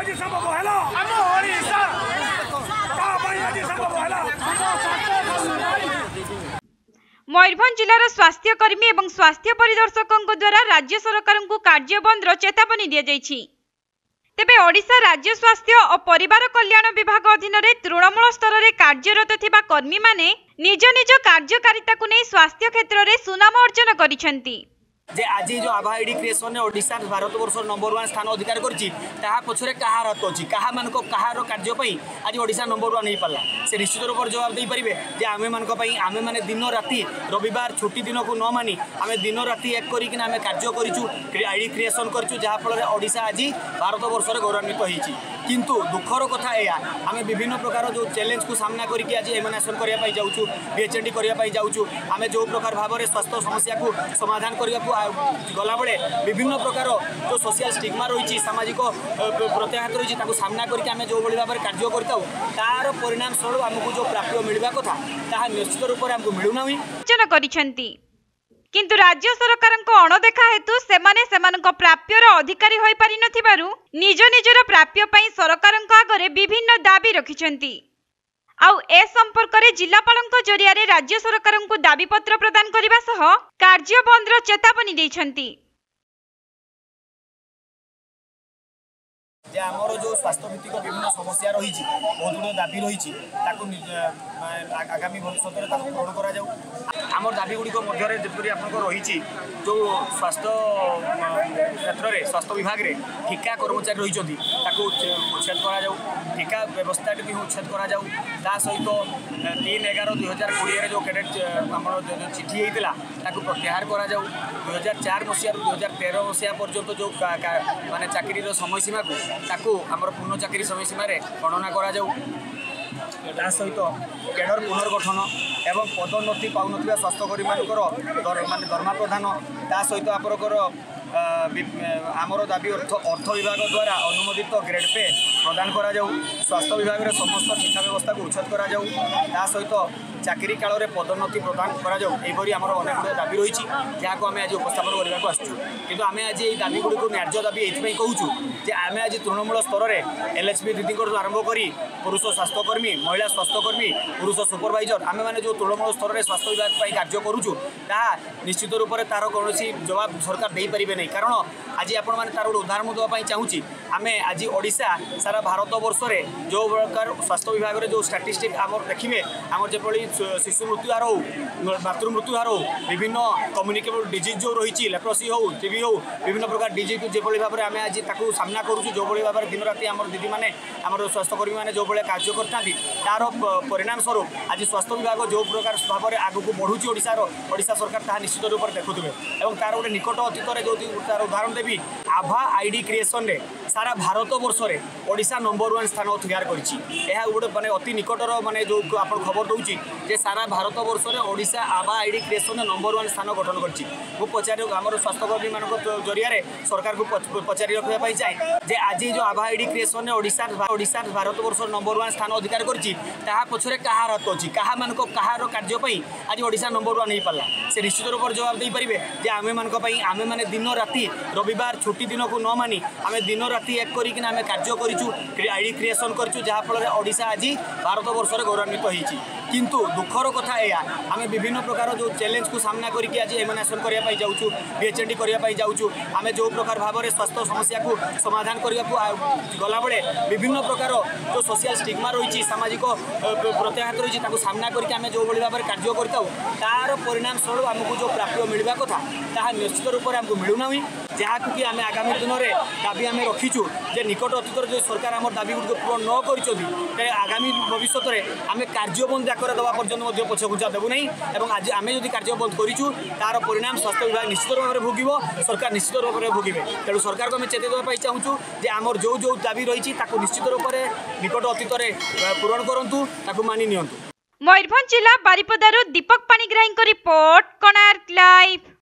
आज संभव है आम ओडिशा आज संभव है। मयूरभंज जिलार स्वास्थ्यकर्मी और स्वास्थ्य परिदर्शकों द्वारा राज्य सरकार को कार्य बंद चेतावनी दी जाइछि। तेबे ओडिशा राज्य स्वास्थ्य और परिवार कल्याण विभाग अधीन तृणमूल स्तर में कार्यरत थिबा कर्मी माने निज निज कार्यकारिता को नहीं स्वास्थ्य क्षेत्र में सुनाम अर्जन करिसेंती। जे आज जो आभा आईडी क्रिएशन ने ओडिशा भारत वर्ष नंबर 1 स्थान अधिकार करछि ताहा पछरे कहा हाथ अछि कहा मानको कहार कार्य पई आज ओडिशा नंबर 1 नहीं पाला से निश्चित रूप से जवाब दे परिबे जे आमे मानको पई आमे माने दिन राति रविवार छुट्टी दिन को न मानी आमे दिन राति एक करी कि आमे कार्य करिछु आईडी क्रिएशन करिछु जहा फल ओडिशा आज भारत वर्ष रे गौरवान्वित होईछि। किंतु दुखर कथा एया आमे विभिन्न प्रकार जो चैलेंज को सामना करके आज एमिनेशन करिया पई जाउछु बीएचएनडी करिया पई जाउछु आमे जो प्रकार भाव रे स्वास्थ्य समस्या को समाधान करिया गला बेले विभिन्न प्रकार जो सोशल स्टिग्मा रही सामाजिक प्रत्याघात रही सामना करके आम जो भाव में कार्य करता तार परिणाम स्वरूप आमको जो प्राप्य मिलवा कथा ताहा निश्चित रूप से आमको मिलूना किंतु राज्य सरकार अणदेखा हेतु सेमाने प्राप्यर अधिकारी होई पारि नथिबारु निज निजर प्राप्य पई सरकार आगरे विभिन्न दाबी रखिछंती। आउ ए संपर्क में जिलापाल जरिया राज्य सरकार को दाबीपत्र प्रदान करने सह कार्य बंद चेतावनी देइछंती। आमर जो स्वास्थ्य भित्तिक विभिन्न समस्या रही बहुत गुड़ दाबी रही आगामी भविष्य में पूरण कर दाबी गुड़िक मध्य जपरी आप रही जो स्वास्थ्य क्षेत्र में स्वास्थ्य विभाग में ठिका कर्मचारी रही उच्छेद कर ठिका व्यवस्था भी उच्छेद कर सहित 3/11/2020 जो कैडेट आम चिठी होता प्रत्याहार कर 2004 मसीह 2013 मसीहा पर्यंत जो माने चाकरी समयसीमा को ताकू आमर पूर्ण चाकरी समयसीमा गणना करा जाऊ सहित केडर पुनर्गठन एवं पदोन्नति पाउन स्वास्थ्यकर्मी मानकर दरमा प्रदान सहित आपरकर आमर दाबी अर्थ विभाग द्वारा अनुमोदित ग्रेड पे प्रदान करा जाऊ स्वास्थ्य विभाग में समस्त शिक्षा व्यवस्था को उच्छेद करा जाऊ सहित चाकरी काल में पदोन्नति प्रदान करा जाऊ एपरी आमर अनेक गुड़ दाबी रही जहाँ आम आज उपस्थापन करने को आसुँ कि आम आज ये दाबी गुड़ी को न्याय्य दाबी ये कहूँ जे आम आज तृणमूल स्तर में एलएचबी दीदी आरंभ कर पुरुष स्वास्थ्यकर्मी महिला स्वास्थ्यकर्मी पुरुष सुपरवाइजर आम मैंने जो तृणमूल स्तर में स्वास्थ्य विभाग कार्य करुचु ताहा निश्चित रूप से तार कौन जवाब सरकार दे पारे नहीं कारण आज आपण मैंने तार गोटे उदाहरण देवाई चाहूँगी आम आज ओडिशा सारा भारत वर्ष में जो प्रकार स्वास्थ्य विभाग में जो स्टाटिस्टिक आम देखिए आम जपरी शिशु मृत्यु हार हो मातृ मृत्यु हार हो विभिन्न कम्युनिकेबल डिजीज जो रही लेप्रोसी हो टीबी हो विभिन्न प्रकार डिजीज जो भाव में आम आज सामना करूँ जो भाव में दिन राति आम दीदी मैंने आम स्वास्थ्यकर्मी मैंने जो भाई कार्य करते तार परिणाम स्वरूप आज स्वास्थ्य विभाग जो प्रकार भाव में आगक बढ़ुची ओडिशा सरकार ताहा निश्चित रूप से देखुए और तार गोटे निकट अतीत में जो तार उदाहरण देवी आभा आईडी क्रिएशन ने सारा भारत वर्ष में ओडिशा नंबर 1 स्थान अधिकार कर गोटे माने अति निकटर माने जो आप खबर दूसरी जे सारा भारत वर्ष में ओडिशा आभा आईडी क्रिएशन नंबर 1 स्थान गठन कर पचार आम स्वास्थ्यकर्मी मान जरिया सरकार को पचारि रखा चाहे जे आज जो आभा आईडी क्रिएशन ने ओडिशा भारत वर्ष नंबर 1 स्थान अधिकार कर पछरे कहार हाथ अच्छी कहा मानको कहार कार्य पई आज ओडिशा नंबर 1 नहीं पाला से निश्चित रूप से जवाब दे पारे जे आमे मानको पई आमे माने दिन राति रविवार छुट्टी दिन को न मानी आमे दिन राति एक करी आमे कार्य करिछु आईडी क्रिएशन करिछु जहा फल ओडिशा आज भारत वर्ष रे गौरवान्वित होईछि। किंतु दुखर कथा एया आमे विभिन्न प्रकार जो चैलेंज को सामना करके आज एमिनेशन करिया पई जाउछु बीएचएनडी करिया पई जाउछु आमे जो प्रकार भाव में स्वास्थ्य समस्या को समाधान करने गला बेले विभिन्न प्रकार जो सोशल स्टिग्मा रही सामाजिक प्रत्याघात रही सामना करके आम जो भाव में कार्य करता तार परिणाम स्वरूप आमको जो प्राप्य मिलवा कथा ताहा निश्चित रूप से आमको मिलूना जहाँ कि आम आगामी दिन में दाबी आम रखीचु जे निकट अतीत जो सरकार आम दाबी गुड़ पूर्ण न कर आगामी भविष्य में आम कार्य बंद डाकर देवा पर्यटन पछघुचा देवु नहीं आज आम जो कार्य बंद करूँ तार परिणाम स्वास्थ्य विभाग निश्चित रूप से भोग सरकार निश्चित रूप से भोगे तेणु सरकार को आम चेताई देवाई चाहूँ जे आमर जो जो दाबी रही निश्चित रूप से निकट अतीत पूरण करूँ मानि नियंतु। मयूरभंज जिला बारिपदारू दीपक पाणिग्राही रिपोर्ट कोणार्क लाइव।